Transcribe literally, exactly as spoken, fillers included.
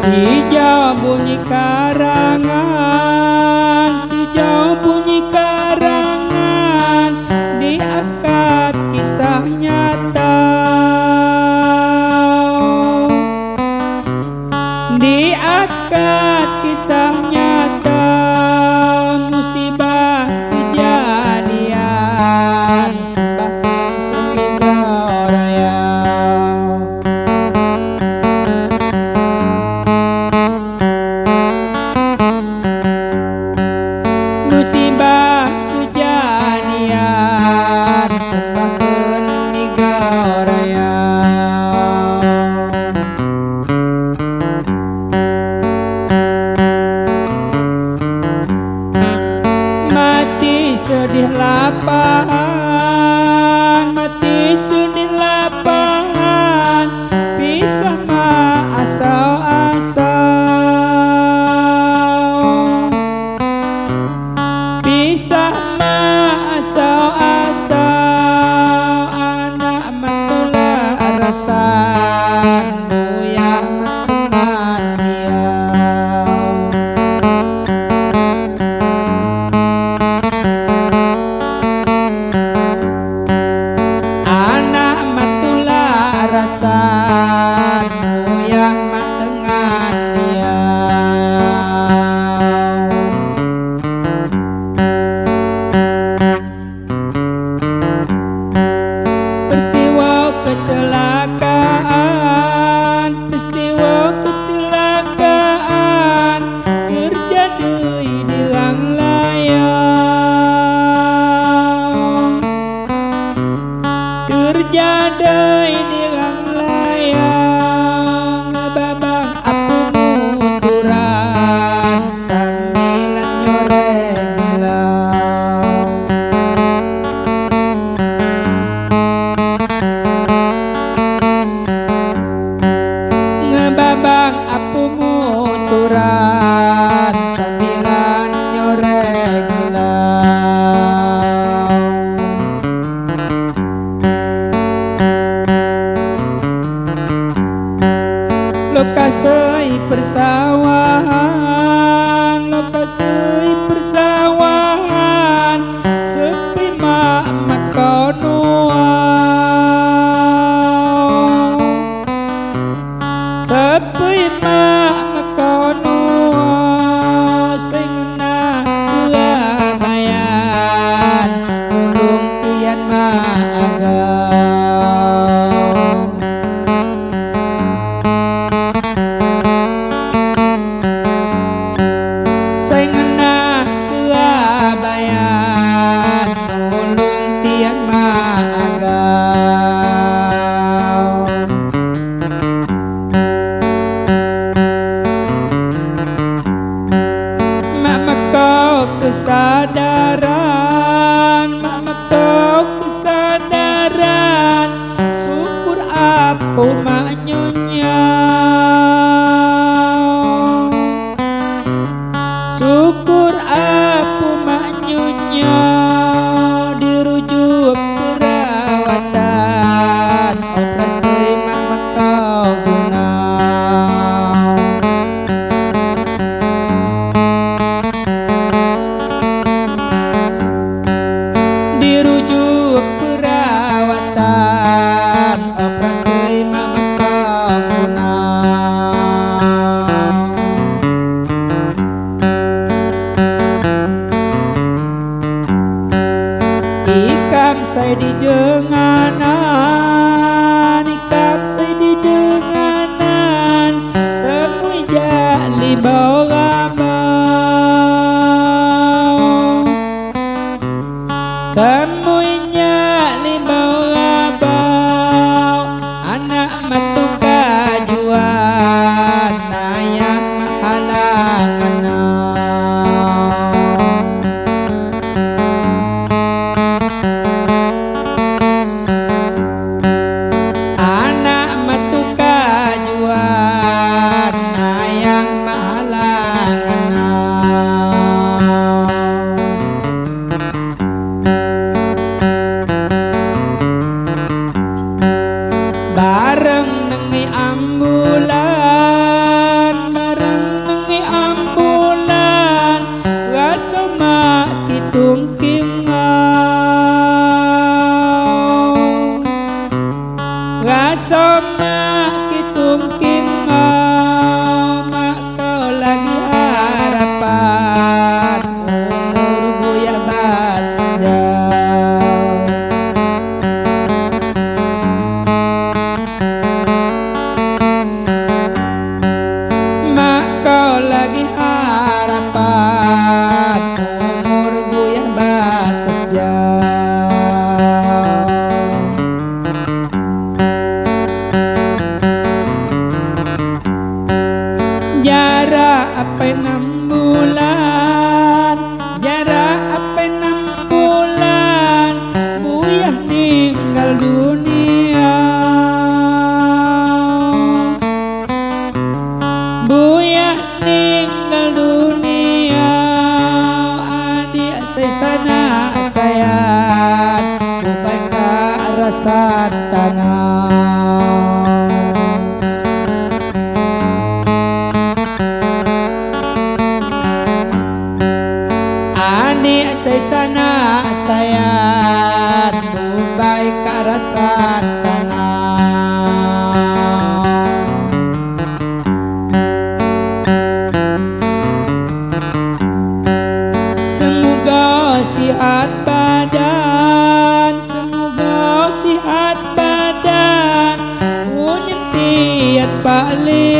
Sijau bunyi karangan, sijau bunyi karangan, diangkat kisah nyata, diangkat kisah nyata, musibah kejadian sembah Semigoraya. Musibah kejadian sembahkeun Semigoraya. Mati sedih lapangan, mati sedih lapangan, pisah mah asal-asal, pisah mah asal-asal, anak matulah rasan buyang kematian. Anak matulah rasan buyang matengan dia. Peristiwa kecelakaan, peristiwa kecelakaan terjadi di ruang layang, terjadi di ruang layang, ngebabang apu muturan sambilan nyoreng hilang. Ngebabang apu muturan sambilan nyoreng hilang. Lokasi persawahan, lokasi persawahan, sepi mak makonuau, sepi mak makonuau, sing ngena keabayan, ulung tian mak agau. Saya ngena keabayan, ulung tian mah agau. Mak kau kesadaran, mak kau kesadaran, syukur aku mak nyonya, syukur aku mak nyonya, dirujuk perawatan, operasi mak makau guna. Dirujuk perawatan, operasi mak makau guna. Ikam saya di jenganan, ikam saya di jenganan, temui jali bau rabau, temui jali bau rabau, anak matu kajuan, ayah mahalangan. Anak matu kajuan, ayang mahalangan. Bareng nengi ambulan, rasa makitung kinga mak kau lagi harapan umur buyah batas jauh. Mak kau lagi harapan umur buyah batas jauh. Jarak apa enam bulan, jarak apa enam bulan, buyah tinggal dunia, buyah tinggal dunia. Adik saya sana sayang, ubah ke rasa tanah. Adik saya sana sayang, bubai ke rasa tanah. Semoga sihat badan, semoga sihat badan, punya tiat Pak Li.